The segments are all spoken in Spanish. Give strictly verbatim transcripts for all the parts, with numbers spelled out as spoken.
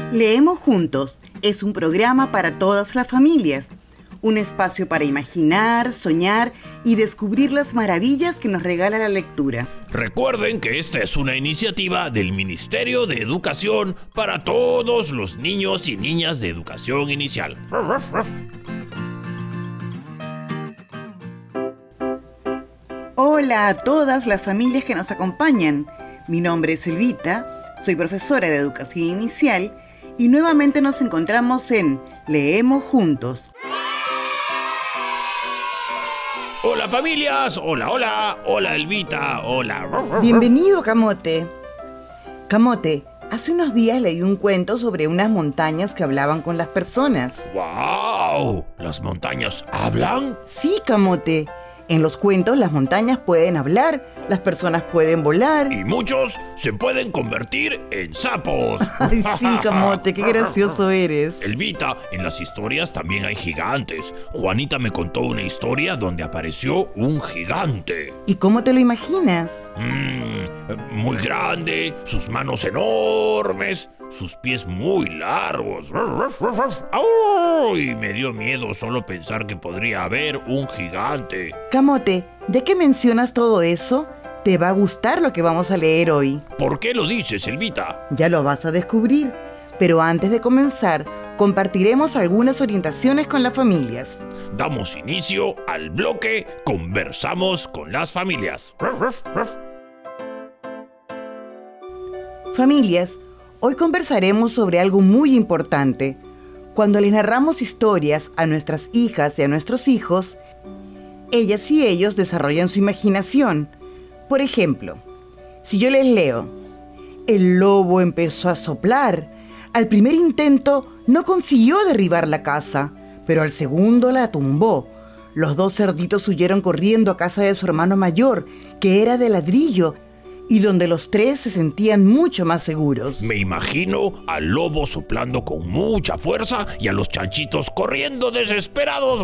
Leemos Juntos es un programa para todas las familias, un espacio para imaginar, soñar y descubrir las maravillas que nos regala la lectura. Recuerden que esta es una iniciativa del Ministerio de Educación para todos los niños y niñas de educación inicial. Hola a todas las familias que nos acompañan. Mi nombre es Elvita, soy profesora de educación inicial y nuevamente nos encontramos en Leemos Juntos. Hola familias, hola, hola, hola Elvita, hola. Bienvenido, Camote. Camote, hace unos días leí un cuento sobre unas montañas que hablaban con las personas. ¡Wow! ¿Las montañas hablan? Sí, Camote. En los cuentos las montañas pueden hablar, las personas pueden volar. Y muchos se pueden convertir en sapos. Ay, sí, Camote, qué gracioso eres. Elvita, en las historias también hay gigantes. Juanita me contó una historia donde apareció un gigante. ¿Y cómo te lo imaginas? Mm, muy grande, sus manos enormes, sus pies muy largos. ¡Ay! Me dio miedo solo pensar que podría haber un gigante. Camote, ¿de qué mencionas todo eso? Te va a gustar lo que vamos a leer hoy. ¿Por qué lo dices, Elvita? Ya lo vas a descubrir. Pero antes de comenzar, compartiremos algunas orientaciones con las familias. Damos inicio al bloque Conversamos con las familias. Familias, hoy conversaremos sobre algo muy importante. Cuando les narramos historias a nuestras hijas y a nuestros hijos, ellas y ellos desarrollan su imaginación. Por ejemplo, si yo les leo, el lobo empezó a soplar. Al primer intento no consiguió derribar la casa, pero al segundo la tumbó. Los dos cerditos huyeron corriendo a casa de su hermano mayor, que era de ladrillo, y donde los tres se sentían mucho más seguros. Me imagino al lobo soplando con mucha fuerza y a los chanchitos corriendo desesperados.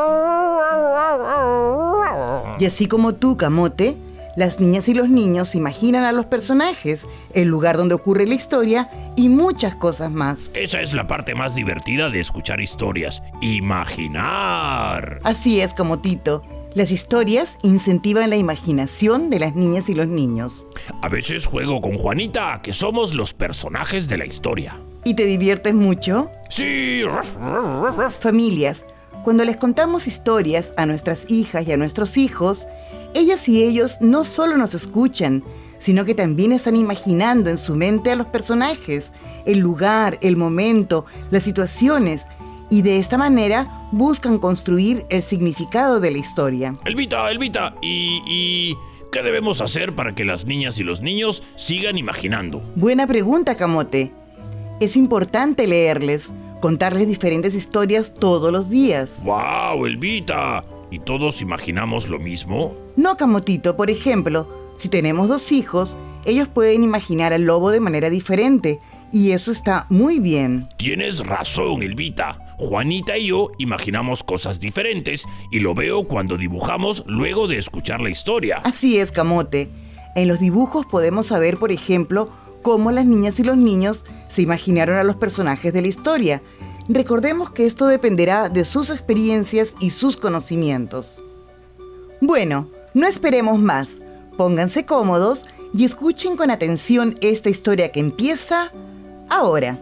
Y así como tú, Camote, las niñas y los niños imaginan a los personajes, el lugar donde ocurre la historia y muchas cosas más. Esa es la parte más divertida de escuchar historias. Imaginar. Así es, Camotito. Las historias incentivan la imaginación de las niñas y los niños. A veces juego con Juanita, que somos los personajes de la historia. ¿Y te diviertes mucho? Sí. Familias, cuando les contamos historias a nuestras hijas y a nuestros hijos, ellas y ellos no solo nos escuchan, sino que también están imaginando en su mente a los personajes, el lugar, el momento, las situaciones, y de esta manera buscan construir el significado de la historia. Elvita, Elvita, ¿y, y qué debemos hacer para que las niñas y los niños sigan imaginando? Buena pregunta, Camote. Es importante leerles, contarles diferentes historias todos los días. ¡Wow, Elvita! ¿Y todos imaginamos lo mismo? No, Camotito. Por ejemplo, si tenemos dos hijos, ellos pueden imaginar al lobo de manera diferente, y eso está muy bien. Tienes razón, Elvita. Juanita y yo imaginamos cosas diferentes y lo veo cuando dibujamos luego de escuchar la historia. Así es, Camote. En los dibujos podemos saber, por ejemplo, cómo las niñas y los niños se imaginaron a los personajes de la historia. Recordemos que esto dependerá de sus experiencias y sus conocimientos. Bueno, no esperemos más. Pónganse cómodos y escuchen con atención esta historia que empieza ahora.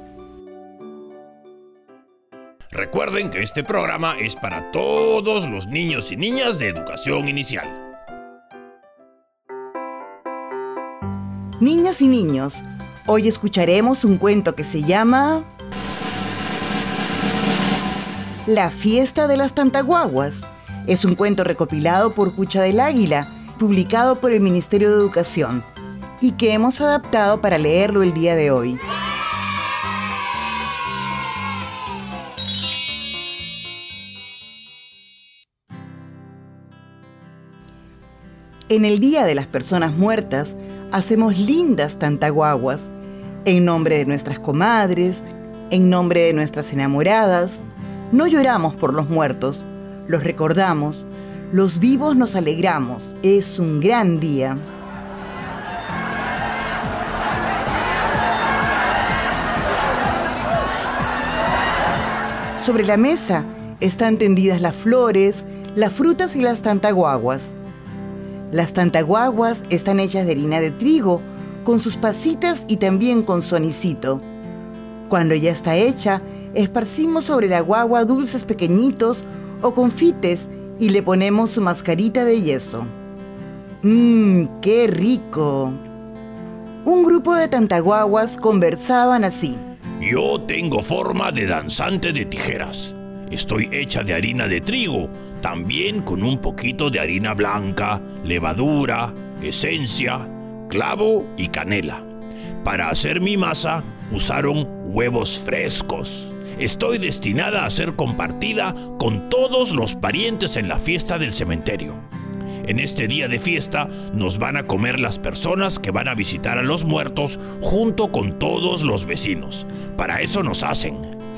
Recuerden que este programa es para todos los niños y niñas de educación inicial. Niñas y niños, hoy escucharemos un cuento que se llama La fiesta de las Tantaguaguas. Es un cuento recopilado por Cucha del Águila, publicado por el Ministerio de Educación, y que hemos adaptado para leerlo el día de hoy. En el Día de las Personas Muertas, hacemos lindas tantaguaguas, en nombre de nuestras comadres, en nombre de nuestras enamoradas. No lloramos por los muertos, los recordamos, los vivos nos alegramos, es un gran día. Sobre la mesa están tendidas las flores, las frutas y las tantaguaguas. Las tantaguaguas están hechas de harina de trigo, con sus pasitas y también con su anisito. Cuando ya está hecha, esparcimos sobre la guagua dulces pequeñitos o confites y le ponemos su mascarita de yeso. ¡Mmm, qué rico! Un grupo de tantaguaguas conversaban así. Yo tengo forma de danzante de tijeras. Estoy hecha de harina de trigo, también con un poquito de harina blanca, levadura, esencia, clavo y canela. Para hacer mi masa usaron huevos frescos. Estoy destinada a ser compartida con todos los parientes en la fiesta del cementerio. En este día de fiesta nos van a comer las personas que van a visitar a los muertos junto con todos los vecinos. Para eso nos hacen.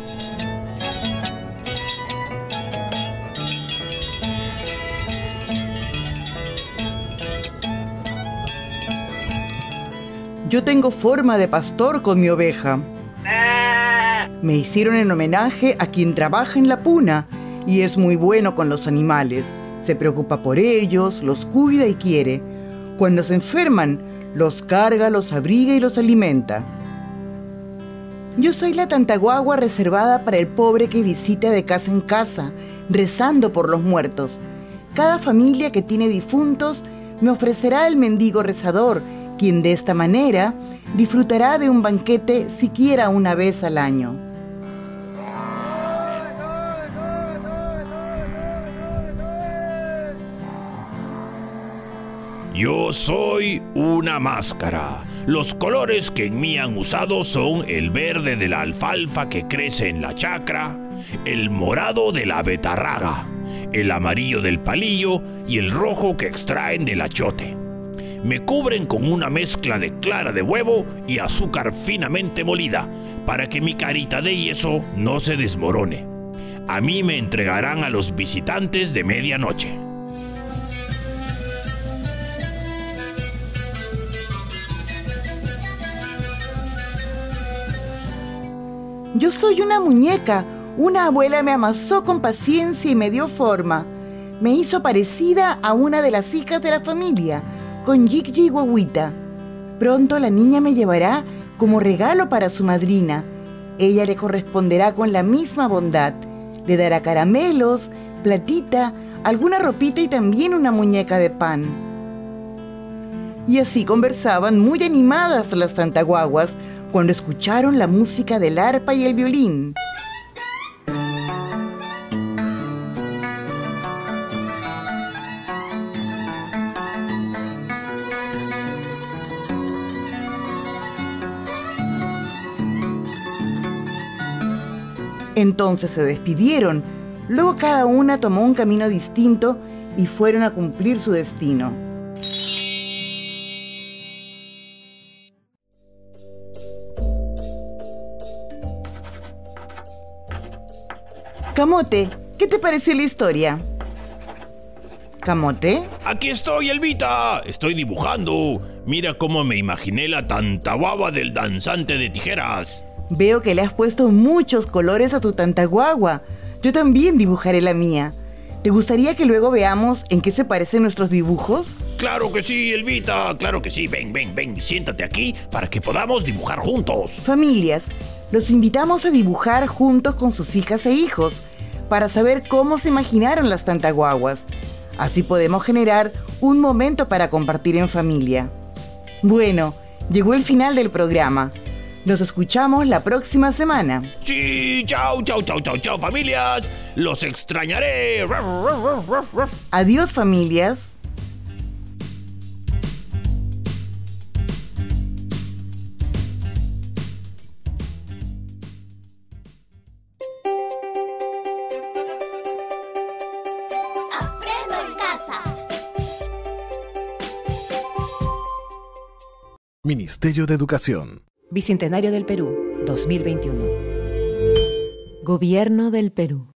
Yo tengo forma de pastor con mi oveja. Me hicieron en homenaje a quien trabaja en la puna y es muy bueno con los animales. Se preocupa por ellos, los cuida y quiere. Cuando se enferman, los carga, los abriga y los alimenta. Yo soy la tantaguagua reservada para el pobre que visita de casa en casa, rezando por los muertos. Cada familia que tiene difuntos me ofrecerá el mendigo rezador, quien de esta manera disfrutará de un banquete siquiera una vez al año. Yo soy una máscara. Los colores que en mí han usado son el verde de la alfalfa que crece en la chacra, el morado de la betarraga, el amarillo del palillo y el rojo que extraen del achote. Me cubren con una mezcla de clara de huevo y azúcar finamente molida para que mi carita de yeso no se desmorone. A mí me entregarán a los visitantes de medianoche. Yo soy una muñeca. Una abuela me amasó con paciencia y me dio forma. Me hizo parecida a una de las hijas de la familia, con Yik-Yi y Guaguita. Pronto la niña me llevará como regalo para su madrina. Ella le corresponderá con la misma bondad. Le dará caramelos, platita, alguna ropita y también una muñeca de pan. Y así conversaban muy animadas las tantaguaguas cuando escucharon la música del arpa y el violín. Entonces se despidieron. Luego cada una tomó un camino distinto y fueron a cumplir su destino. Camote, ¿qué te pareció la historia? ¿Camote? Aquí estoy, Elvita. Estoy dibujando. Mira cómo me imaginé la tantaguagua del danzante de tijeras. Veo que le has puesto muchos colores a tu tantaguagua. Yo también dibujaré la mía. ¿Te gustaría que luego veamos en qué se parecen nuestros dibujos? Claro que sí, Elvita. Claro que sí. Ven, ven, ven. Siéntate aquí para que podamos dibujar juntos. Familias, los invitamos a dibujar juntos con sus hijas e hijos para saber cómo se imaginaron las tantaguaguas. Así podemos generar un momento para compartir en familia. Bueno, llegó el final del programa. Nos escuchamos la próxima semana. Sí, chao, chao, chao, chao, chao, familias. Los extrañaré. Adiós, familias. Aprendo en casa. Ministerio de Educación. Bicentenario del Perú, dos mil veintiuno. Gobierno del Perú.